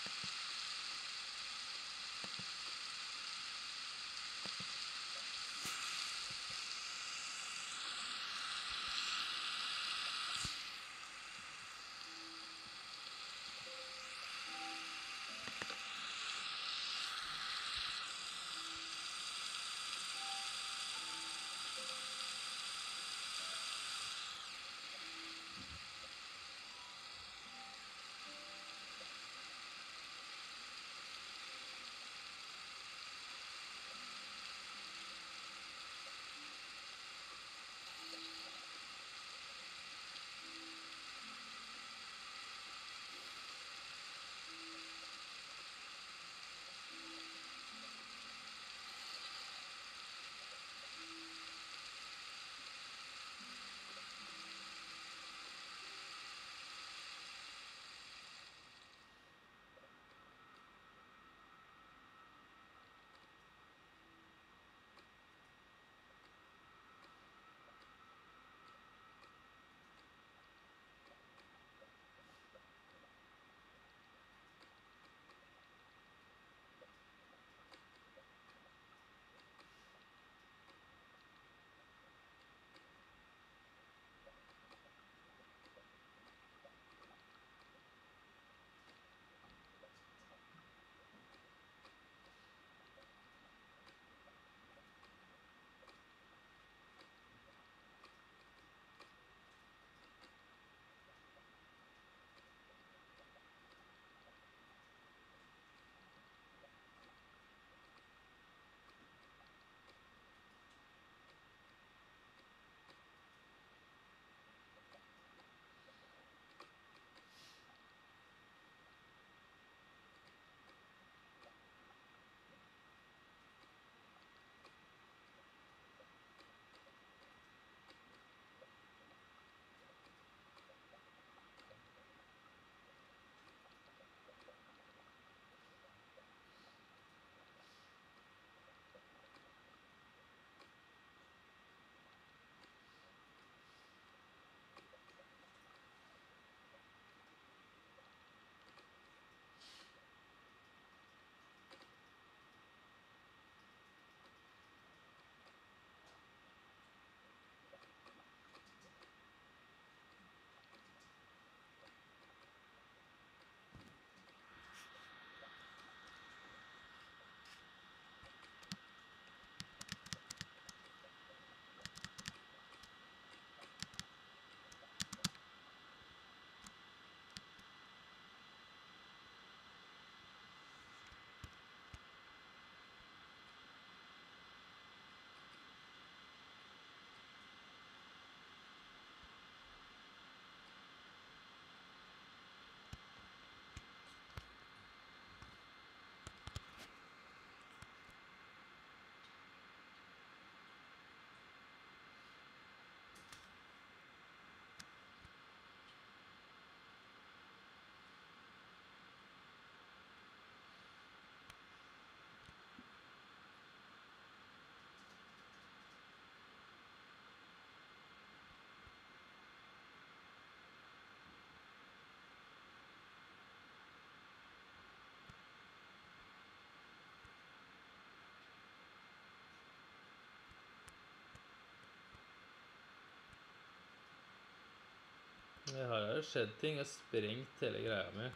Det har jo skjedd ting og sprengt hele greia mi.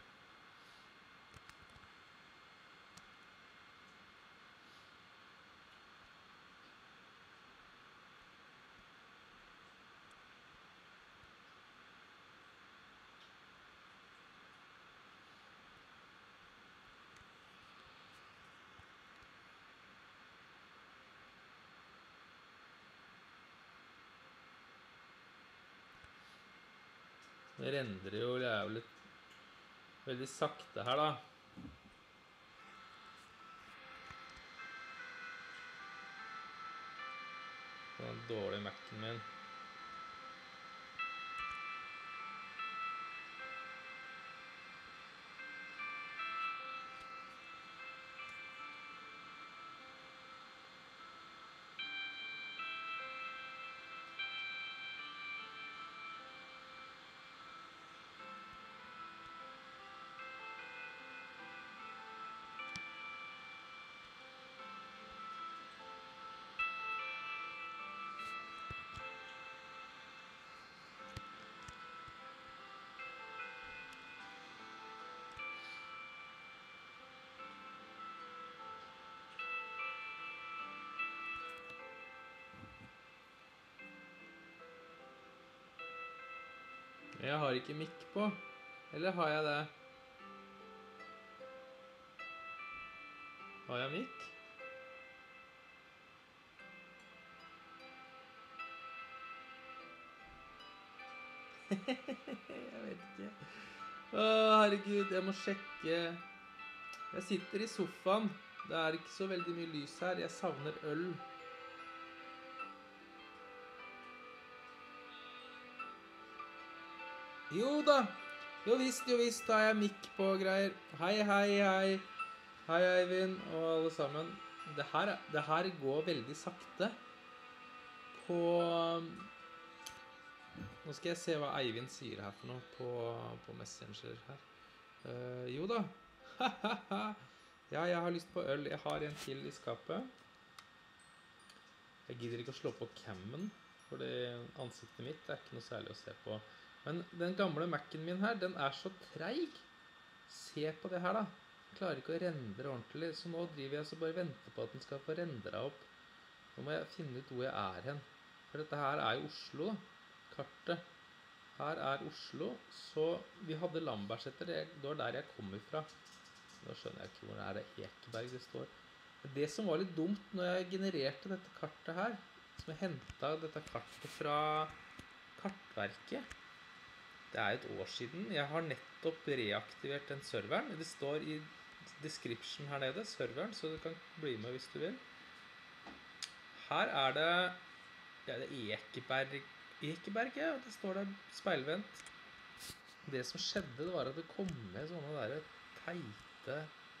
Det rendrer jo jævlig veldig sakte her, da. Sånn dårlig Mac'en min. Jeg har ikke mikk på. Eller har jeg det? Har jeg mikk? Jeg vet ikke. Herregud, jeg må sjekke. Jeg sitter i sofaen. Det er ikke så veldig mye lys her. Jeg savner øl. Jo da. Jo visst, da har jeg mikk på og greier. Hei. Hei, Eivind og alle sammen. Det her går veldig sakte på... Nå skal jeg se hva Eivind sier her for noe på Messenger her. Jo da. Ja, jeg har lyst på øl. Jeg har en til i skapet. Jeg gidder ikke å slå på cammen, fordi ansiktet mitt er ikke noe særlig å se på. Men den gamle Mac'en min her, den er så treig. Se på det her da. Jeg klarer ikke å rendre ordentlig, så nå driver jeg så bare venter på at den skal få rendra opp. Nå må jeg finne ut hvor jeg er hen. For dette her er jo Oslo, kartet. Her er Oslo, så vi hadde Lambertseter, det var der jeg kommer fra. Nå skjønner jeg ikke hvor det er Ekeberg det står. Men det som var litt dumt når jeg genererte dette kartet her, som jeg hentet dette kartet fra Kartverket, det er et år siden. Jeg har nettopp reaktivert den serveren. Det står i description her nede, serveren, så du kan bli med hvis du vil. Her er det, ja, det er Ekeberg, ja, det står der speilvendt. Det som skjedde, det var at det kom med sånne der teite...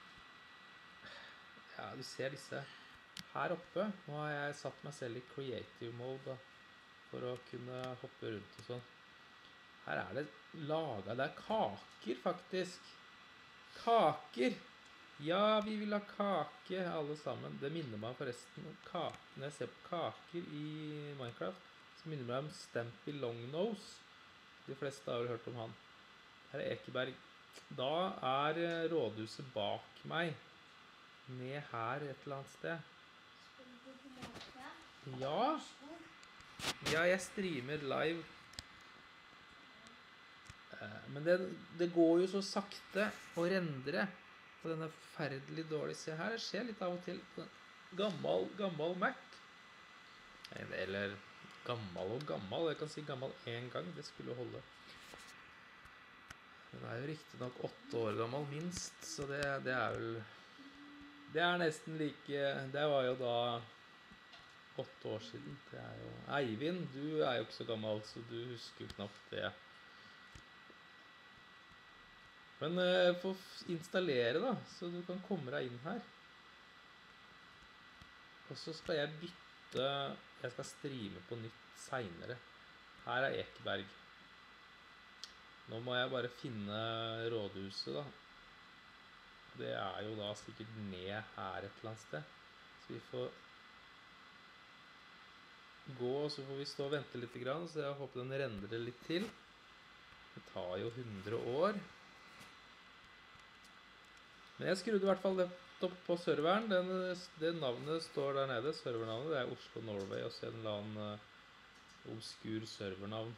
Ja, du ser disse her oppe. Nå har jeg satt meg selv i creative mode da, for å kunne hoppe rundt og sånn. Her er det laget, det er kaker faktisk. Kaker! Ja, vi vil ha kake alle sammen. Det minner meg forresten om kaker. Når jeg ser på kaker i Minecraft, så minner meg om Stampy Longnose. De fleste har vel hørt om han. Her er Ekeberg. Da er rådhuset bak meg. Ned her et eller annet sted. Ja. Ja, jeg streamer live. Men det går jo så sakte å rendre på denne forferdelig dårlig. Se her, det skjer litt av og til på gammel Mac. Eller gammel og gammel. Jeg kan si gammel en gang, det skulle holde. Den er jo riktig nok 8 år gammel minst, så det er vel... Det er nesten like... Det var jo da 8 år siden. Det er jo... Eivind, du er jo ikke så gammel, så du husker jo knapt det. Men få installere da, så du kan komme deg inn her. Og så skal jeg bytte... Jeg skal streame på nytt senere. Her er Ekeberg. Nå må jeg bare finne rådhuset da. Det er jo da sikkert ned her et eller annet sted. Så vi får gå, og så får vi stå og vente litt grann, så jeg håper den rendrer litt til. Det tar jo 100 år. Men jeg skrudde i hvert fall det opp på serveren. Det navnet står der nede, servernavnet. Det er Oslo Norway, og så en eller annen obskur servernavn.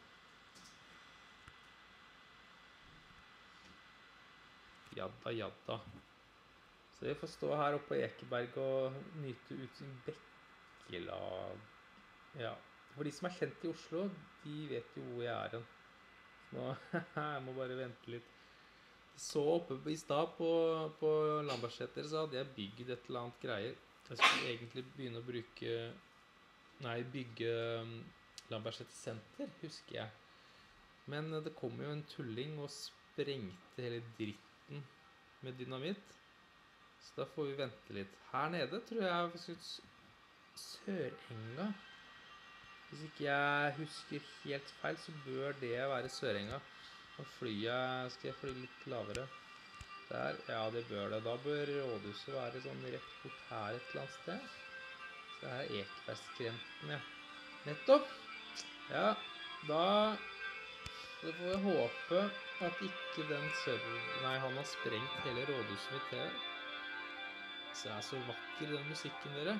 Jadda. Så jeg får stå her oppe på Ekeberg og nyte ut sin bekkelag. Ja, for de som er kjent i Oslo, de vet jo hvor jeg er hen. Nå, jeg må bare vente litt. Så oppe i stad på Lambertseter så hadde jeg bygget et eller annet greier. Jeg skulle egentlig begynne å bygge Lambertseter Senter, husker jeg. Men det kom jo en tulling og sprengte hele dritten med dynamitt. Så da får vi vente litt. Her nede tror jeg Sørenga. Hvis ikke jeg husker helt feil, så bør det være Sørenga. Og skal jeg fly litt lavere. Der, ja det bør det. Da bør rådhuset være sånn rett bort her et eller annet sted. Så det er Ekebergskrenten, ja. Nettopp! Ja, da får jeg håpe at ikke den Nei, han har sprengt hele rådhuset mitt til. Så det er så vakker den musikken dere.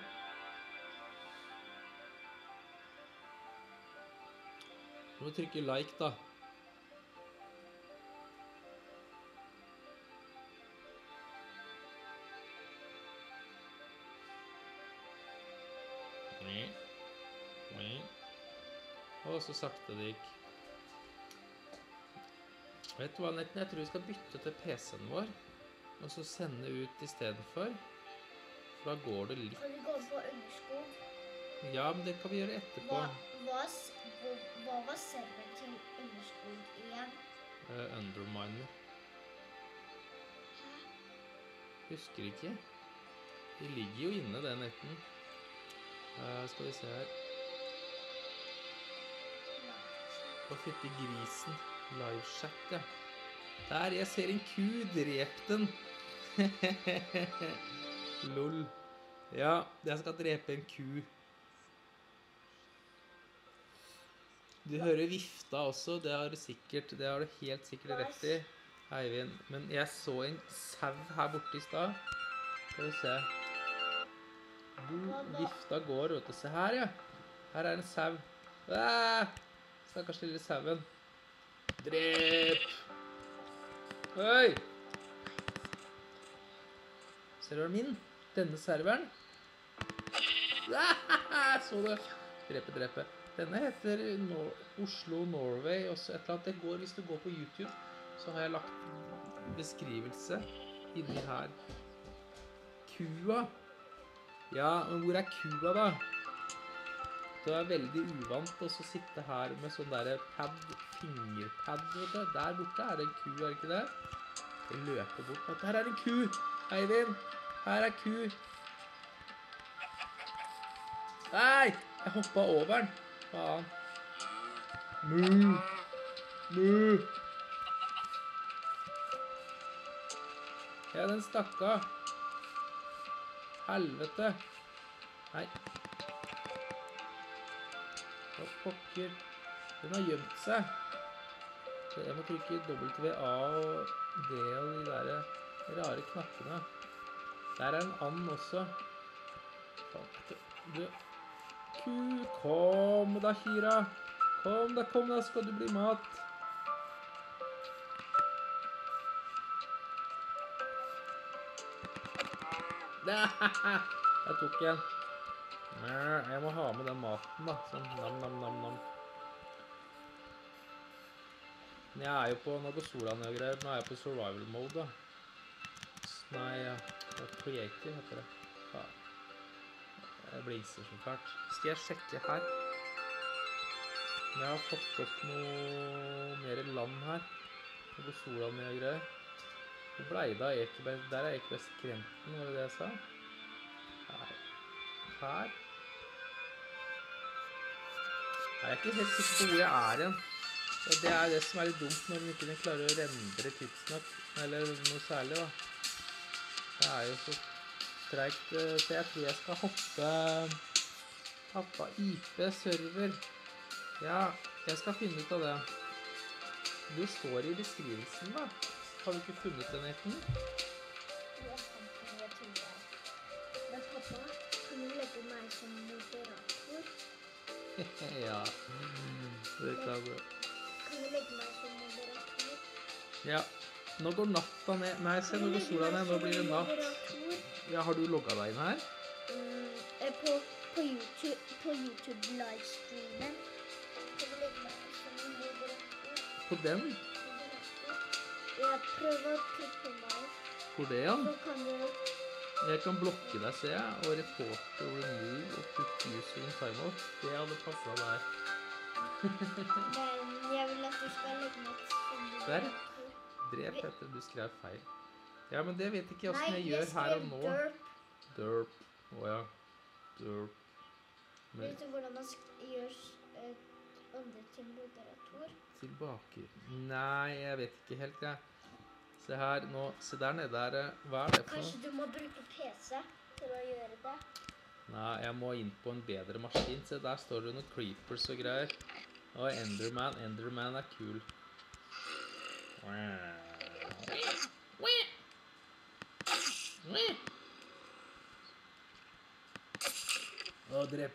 Du må trykke like da. Å, så sakte det gikk. Vet du hva, Netten? Jeg tror vi skal bytte til PC-en vår, og så sende ut i stedet for da går det litt. Kan vi gå på Underskog? Ja, men det kan vi gjøre etterpå. Hva var serveren til Underskog igjen? Underminer. Husker ikke. De ligger jo inne, den Netten. Skal vi se her. Hva fytte grisen? Livechat, ja. Der, jeg ser en ku, drep den. Lol. Ja, jeg skal drepe en ku. Du hører vifta også, det har du helt sikkert rett i, Eivind. Men jeg så en sau her borte i stad. Skal vi se. Vifta går, vet du. Se her, ja. Her er en sau. Stakkars lille sauen. Drep! Oi! Ser du min? Denne serveren? Så du? Drepe. Denne heter Oslo Norway, også et eller annet. Det går, hvis du går på YouTube, så har jeg lagt beskrivelse inni her. Kua. Ja, men hvor er kua da? Det er veldig uvant å sitte her med sånn der fingerpad, vet du. Der borte er det en ku, er det ikke det? Jeg løper bort. Her er en ku, Eivind. Her er ku. Nei, jeg hoppet over den. Faen. Mu. Ja, den stakk av. Helvete. Nei. Hva pokker? Den har gjemt seg. Så jeg må trykke WA og D og de der rare knappene. Der er en and også. Du. Ku, kom da, Kira. Kom da, skal du bli mat. Jeg tok en. Jeg må ha med den maten da, sånn nam. Men jeg er jo på, nå går sola ned og greier, nå er jeg på survival mode da. Nei, ja, creative heter det. Ja. Jeg blingser så fælt. Skal jeg sjekke her? Jeg har fått opp noe mer land her. Nå går sola ned og greier. Hvor ble det av Ekeberg? Der er Ekebergskrenten, var det det jeg sa? Nei. Her. Jeg er ikke helt sikker på hvor jeg er igjen. Det er det som er litt dumt når den ikke klarer å rendre tidsnok, eller noe særlig da. Det er jo så tregt, så jeg tror jeg skal hoppe IP-server. Ja, jeg skal finne ut av det. Du står i beskrivelsen da. Har du ikke funnet den Netten? Jeg fant den, jeg tror det. Men pappa, kan du legge meg som moderator? Ja, det kan du. Kan du legge meg som moderator? Ja, nå går natta ned. Nei, se, nå går sola ned, nå blir det natt. Ja, har du logget deg inn her? På YouTube livestreamen. Kan du legge meg som moderator? På den? Jeg prøver å klikke meg. Hvor det, ja? Så kan du... Jeg kan blokke deg, ser jeg, og reporter, remove og put user in timeout. Det hadde passet der. Men jeg vil at du skal legge meg som moderator. Der. Drep etter du skrev feil. Ja, men det vet ikke hvordan jeg gjør her og nå. Nei, jeg skrev Derp. Åja. Derp. Vet du hvordan man gjør andre til moderator? Tilbake. Nei, jeg vet ikke helt, jeg. Se her, nå, se der nede der, hva er det for noe? Kanskje du må bruke PC til å gjøre det? Nei, jeg må inn på en bedre maskin. Se, der står det noen creepers og greier. Og Enderman, Enderman er kul. Å, drepe.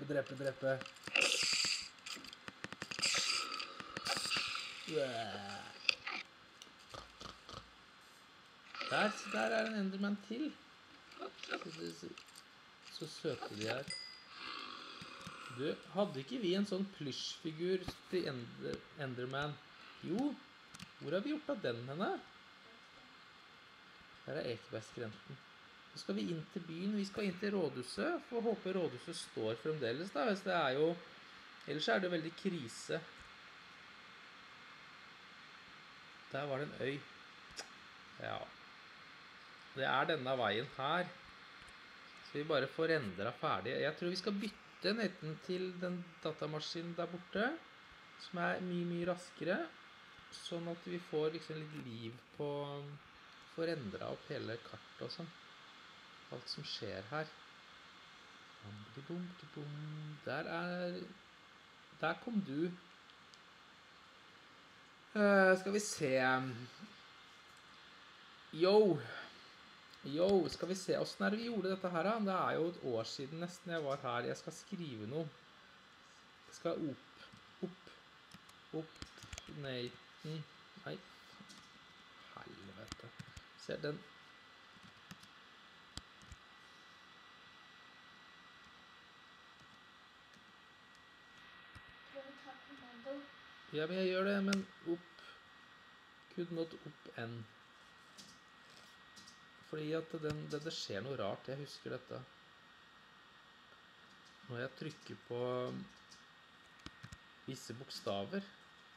Der er en Enderman til. Så søte de er. Du, hadde ikke vi en sånn plysjfigur til Enderman? Jo, hvor har vi gjort av den henne? Der er Ekebergskrenten. Så skal vi inn til byen, vi skal inn til rådhuset, for å håpe rådhuset står fremdeles da, hvis det er jo, ellers er det veldig krise. Der var det en øy. Ja. Det er denne veien her. Så vi bare får rendret ferdig. Jeg tror vi skal bytte netten til den datamaskinen der borte, som er mye raskere, sånn at vi får liksom litt liv på, får rendret opp hele kartet og sånn. Alt som skjer her. Der kom du. Skal vi se. Yo, skal vi se. Hvordan er det vi gjorde dette her da? Det er jo et år siden nesten jeg var her. Jeg skal skrive noe. Jeg skal opp, Nathan. Nei, helvete. Se den. Ja, men jeg gjør det, men opp. Could not opp N. Fordi at det skjer noe rart, jeg husker dette. Når jeg trykker på visse bokstaver.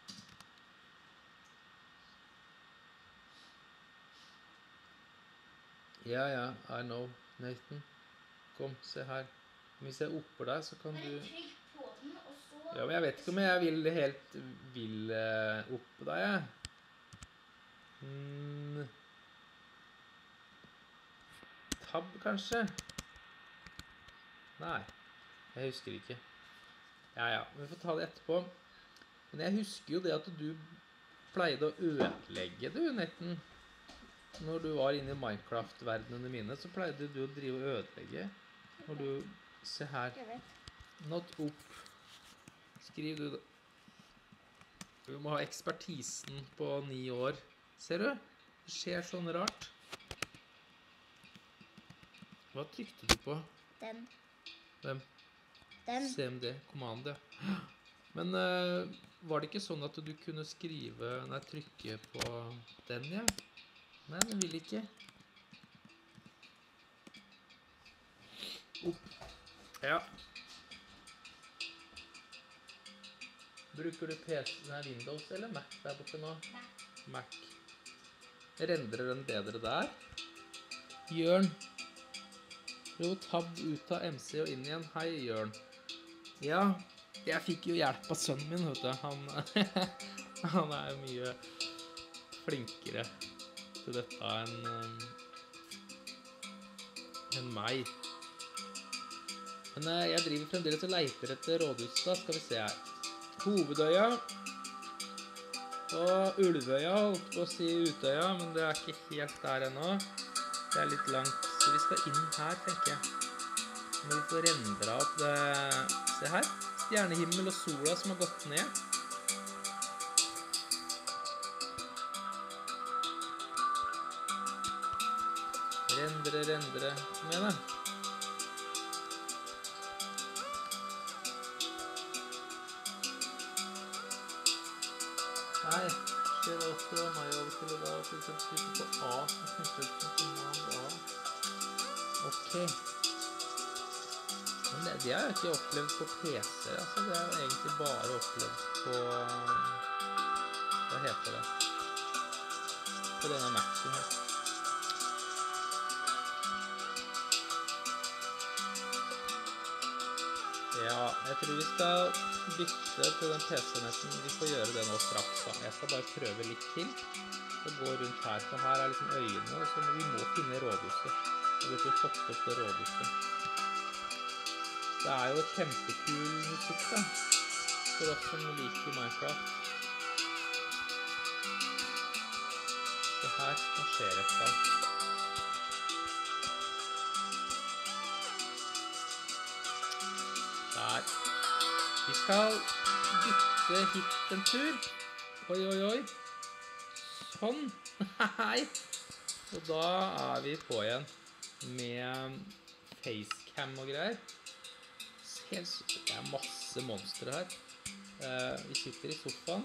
Ja, I know, Nathan. Kom, se her. Hvis jeg opper deg, så kan du... Ja, men jeg vet ikke om jeg vil opp deg, jeg. Tab, kanskje? Nei, jeg husker ikke. Ja, vi får ta det etterpå. Men jeg husker jo det at du pleide å ødelegge, du, Nathan. Når du var inne i Minecraft-verdenene mine, så pleide du å drive og ødelegge. Når du... Se her. Jeg vet. Not opp. Skriv du da. Du må ha ekspertisen på 9 år. Ser du? Det skjer sånn rart. Hva trykte du på? Den. Hvem? Den. CMD, command, ja. Men var det ikke sånn at du kunne skrive, nei, trykke på den, ja? Nei, den vil ikke. Opp. Ja. Bruker du PC, Windows eller Mac der borte nå? Mac. Rendrer den bedre der? Jørn. Prøv å tabbe ut av MC og inn igjen. Hei, Jørn. Ja, jeg fikk jo hjelp av sønnen min, vet du. Han er jo mye flinkere til dette enn meg. Men jeg driver fremdeles og leiter etter rådhuset, da. Skal vi se her. Hovedøya og Ulvøya, holdt på å si Utøya, men det er ikke helt der ennå. Det er litt langt, så vi skal inn her, tenker jeg. Når vi får rendret opp det, se her, stjernehimmel og sola som har gått ned. Rendre, kom igjen da. Nei, skjer også meg av og til da, for eksempel på A, som knytter som command A. Ok. Men det har jeg ikke opplevd på PC, altså. Det har jeg egentlig bare opplevd på, hva heter det? På denne Mac'en her. Ja, jeg tror vi skal bytte til den PC-netten. Vi får gjøre det nå straks da. Jeg skal bare prøve litt til. Så gå rundt her, for her er liksom øyene, og så vi må finne rådhuset. Vi har ikke fått opp det rådhuset. Det er jo kjempekul musikk da, for oss som liker Minecraft. Så her, nå skjer det da. Der. Vi skal bytte hit en tur. Oi. Sånn. Hei. Og da er vi på igjen med facecam og greier. Det er masse monstre her. Vi sitter i sofaen.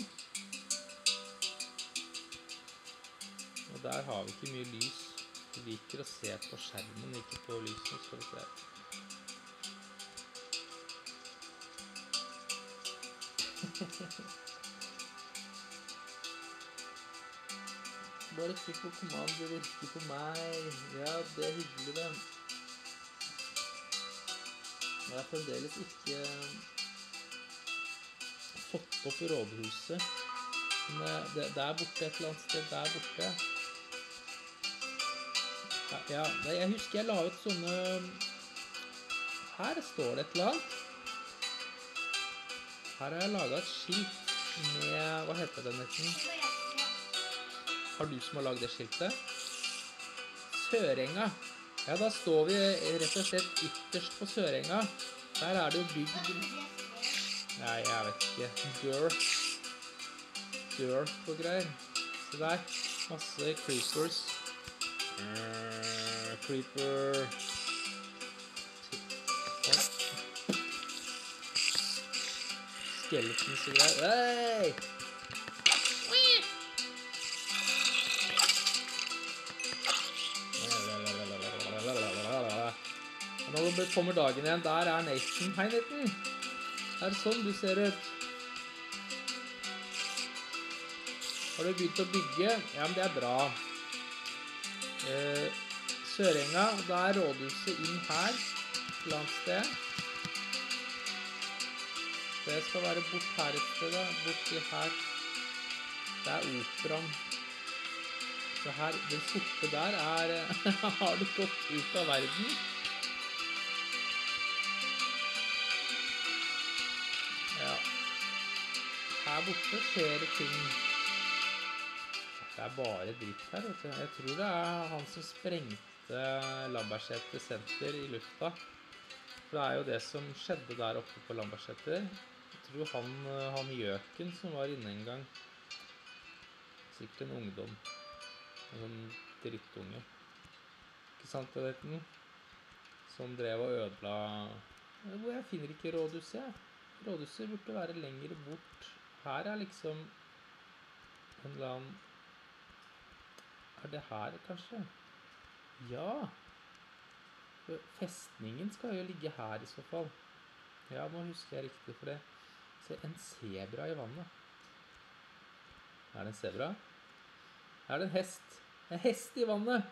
Og der har vi ikke mye lys. Vi liker å se på skjermen, ikke på lyset. Skal vi se. Bare ikke på kommando, virker på meg. Ja, det er hyggelig det. Jeg har fremdeles ikke fått opp rådhuset. Men det er borte et eller annet sted, der borte. Ja, jeg husker jeg la ut sånne... Her står det et eller annet. Her har jeg laget et skilt med... Hva heter det nesten? Har du som har laget det skiltet? Sørenga. Ja, da står vi rett og slett ytterst på Sørenga. Der er det jo bygd... Nei, jeg vet ikke. Dirt og greier. Se der. Masse creepers. Creeper. Skeletons og greier. Hei! Nå kommer dagen igjen. Der er Nathan. Hei, Nathan. Det er sånn du ser ut. Har du begynt å bygge? Ja, men det er bra. Sørenga, da er rådhuset inn her, et eller annet sted. Det skal være bort her et sted, da. Borti her. Det er operaen. Så her, den sorte der er... Har du gått ut av verden? Ja. Her borte skjer det ting. Det er bare dritt her, vet du. Jeg tror det er han som sprengte Lambertseter senter i lufta. For det er jo det som skjedde der oppe på Lambertseter. Jeg tror han gjøken som var inne en gang. Sikkert en ungdom. En sånn drittunge. Ikke sant, det vet den? Som drev og ødela... Hvor jeg finner ikke rådhuset, jeg. Rådhuset burde være lenger bort. Her er liksom en eller annen... Er det her, kanskje? Ja! Festningen skal jo ligge her i så fall. Ja, nå husker jeg riktig for det. Se, en zebra i vannet. Er det en zebra? Er det en hest? En hest i vannet!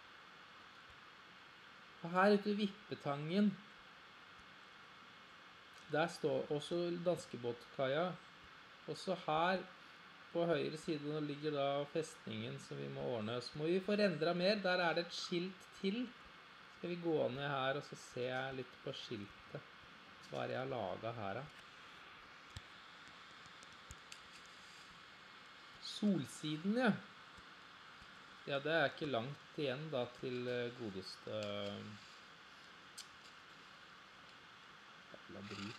Og her ute i Vippetangen, der står også danskebåtkaia. Også her på høyre side nå ligger da festningen som vi må ordne. Så må vi få rendret mer. Der er det et skilt til. Skal vi gå ned her og så se litt på skiltet. Hva er det jeg har laget her da? Solsiden, ja. Ja, det er ikke langt igjen da til godeste jævla drit.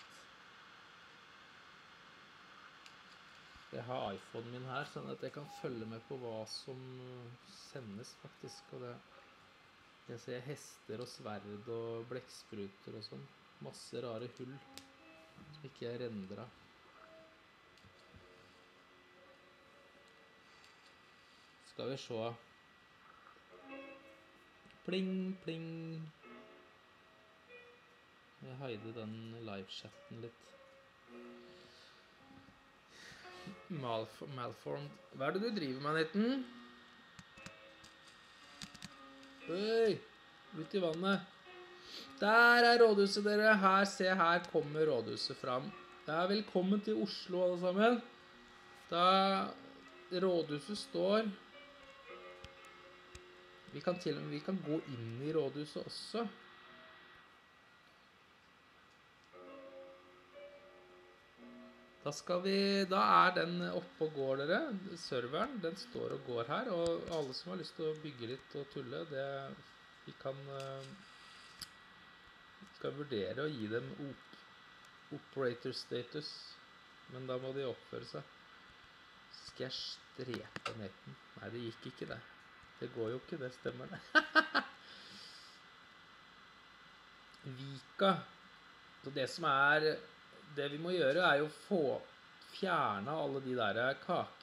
Jeg har iPhonen min her, sånn at jeg kan følge med på hva som sendes faktisk. Og det, jeg ser hester og sverd og blekkspruter og sånn. Masse rare hull som ikke er rendret. Skal vi se. Pling, pling. Jeg heide den live-chatten litt. Malformed. Hva er det du driver med, Nathan? Øy, ut i vannet. Der er rådhuset, dere. Her, se, her kommer rådhuset fram. Ja, velkommen til Oslo, alle sammen. Da rådhuset står... Vi kan gå inn i rådhuset også. Da er den oppe og går, dere. Serveren, den står og går her. Og alle som har lyst til å bygge litt og tulle, vi skal vurdere å gi dem operator status. Men da må de oppføre seg. Skal jeg strepe Nathan? Nei, det gikk ikke det. Det går jo ikke, det stemmer det. Vika. Så det som det vi må gjøre, jo å fjerne alle de der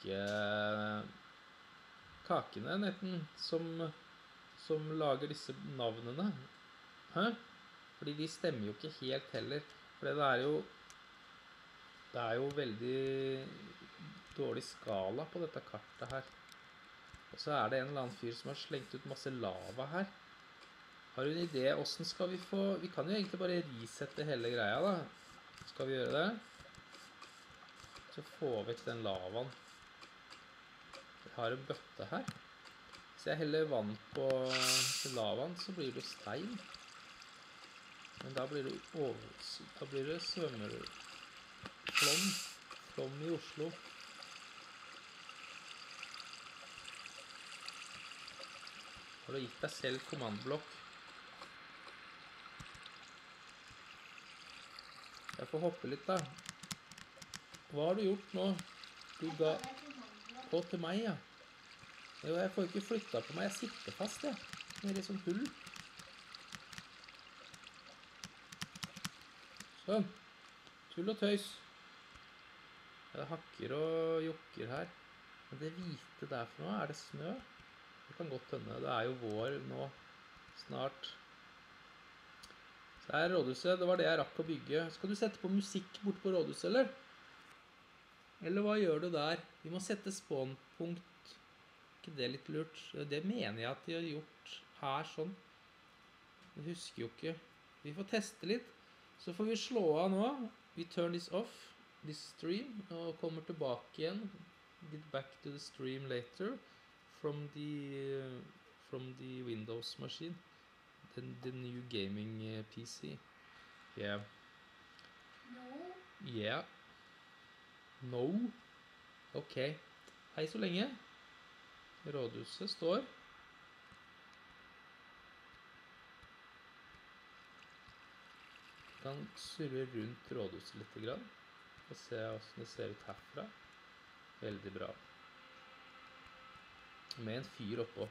kakene, nesten, som lager disse navnene. Hæ? Fordi de stemmer jo ikke helt heller. For det er jo veldig dårlig skala på dette kartet her. Og så det en eller annen fyr som har slengt ut masse lava her. Har du en idé? Hvordan skal vi få... Vi kan jo egentlig bare resette hele greia da. Skal vi gjøre det? Så få vekk den lavaen. Jeg har en bøtte her. Hvis jeg heller vann på lavaen, så blir det stein. Men da blir det svømmerflom i Oslo. Har du gitt deg selv kommandblokk? Jeg får hoppe litt da. Hva har du gjort nå? Du ga... Å, til meg, ja. Jo, jeg får ikke flyttet på meg. Jeg sitter fast, jeg. Nede i sånn hull. Sånn. Tull og tøys. Det hakker og jokker her. Men det hvite der for noe, det snø? Det kan godt hende. Det jo vår nå. Snart. Så rådhuset. Det var det jeg rakk å bygge. Skal du sette på musikk bort på rådhuset, eller? Eller hva gjør du der? Vi må sette spawnpunkt. Ikke det litt lurt? Det mener jeg at de har gjort her sånn. Jeg husker jo ikke. Vi får teste litt. Så får vi slå av nå. We turn this off, this stream, og kommer tilbake igjen. Get back to the stream later from the Windows machine. The new gaming PC. Yeah. No. Yeah. No. Ok. Hei så lenge. Rådhuset står. Kan surre rundt rådhuset litt grann. Og se hvordan det ser ut herfra. Veldig bra. Med en fyr oppå.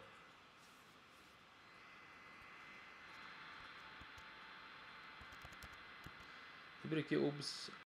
Vi bruker OBS